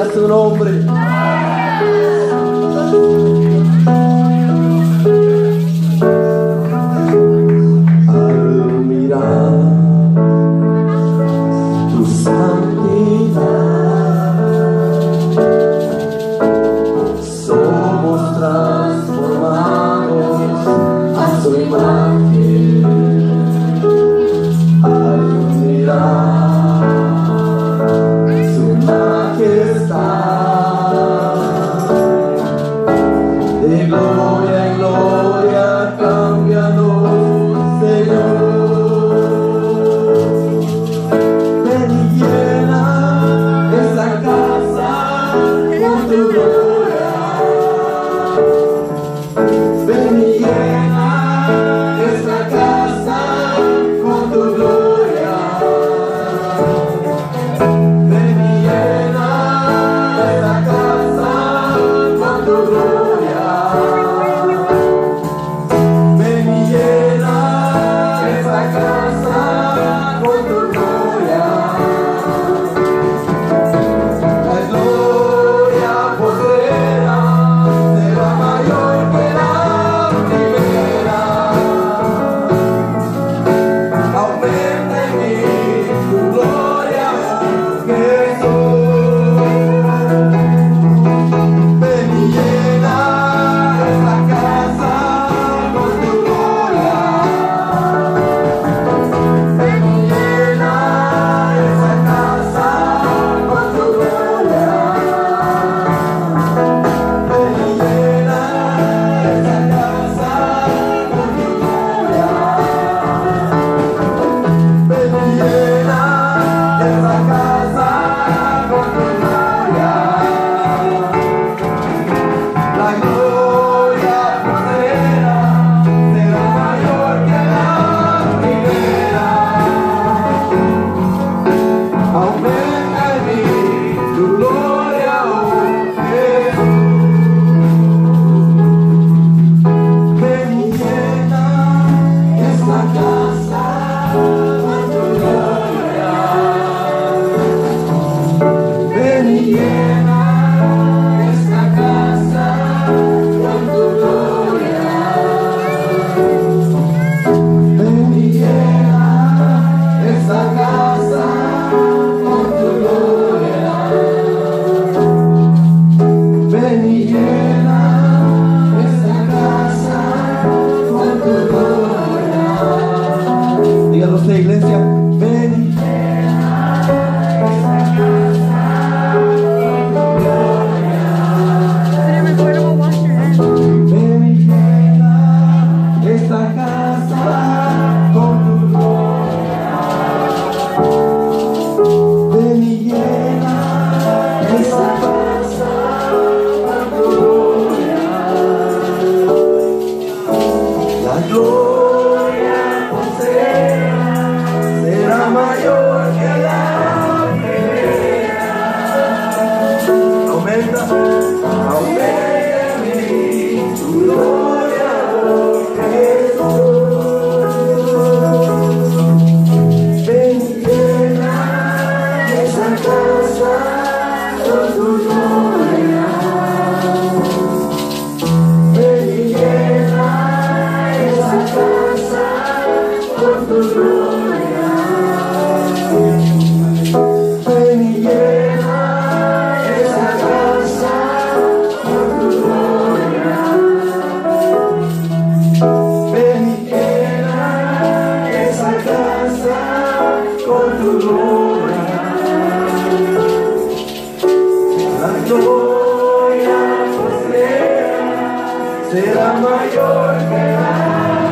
Gloria a su nombre. Al mirar tu santidad, somos transformados a su imagen. Al mirar su majestad, de gloria en gloria cámbianos, Señor. Ven y llena esta casa con tu gloria. Ven y llena esta casa con tu gloria. Ven y llena esta casa con tu gloria. Ven y llena esta casa con tu gloria. La gloria postrera será mayor que la primera. Aumenta en mí tu gloria, oh Jesús. Ven y llena esta casa con tu gloria. Ven y llena esta casa con tu gloria. Ven y llena esta casa con tu gloria. Ven y llena esta casa con tu gloria. La gloria postrera será mayor que la primera. Aumenta en mí tu gloria, oh Jesús. Ven y llena esta casa con tu gloria. Ven y llena esta casa con tu gloria. Ven y llena esta casa con tu gloria. Ven y llena esta casa con tu gloria. Dígalo usted, iglesia. Ven y llena esta casa con tu gloria. Ven y llena esta casa con tu gloria. Ven y llena esta casa con tu gloria. La gloria postrera será mayor que la primera. Aumenta en mí tu gloria, oh Jesús. Ven y llena esa casa con tu gloria. Ven y llena esa casa con tu gloria. Ven y llena esa casa con tu gloria. Ven y llena esa casa con tu gloria. La gloria postrera será mayor que la